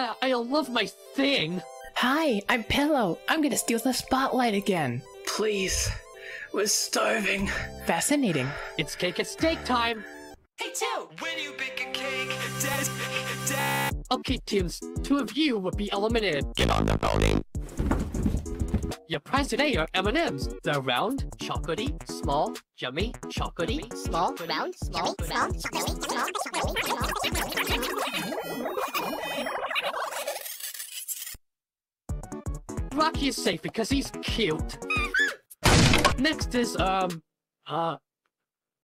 Yeah, I love my thing. Hi, I'm Pillow. I'm gonna steal the spotlight again. Please, we're starving. Fascinating. It's cake and steak time. Hey, two! When you bake a cake, Dad. Okay, teams, 2 of you will be eliminated. Get on the voting. Your prize today are M&M's. They're round, chocolatey, small, yummy, chocolatey, Small, round, small, round, Rocky is safe because he's cute. Next is,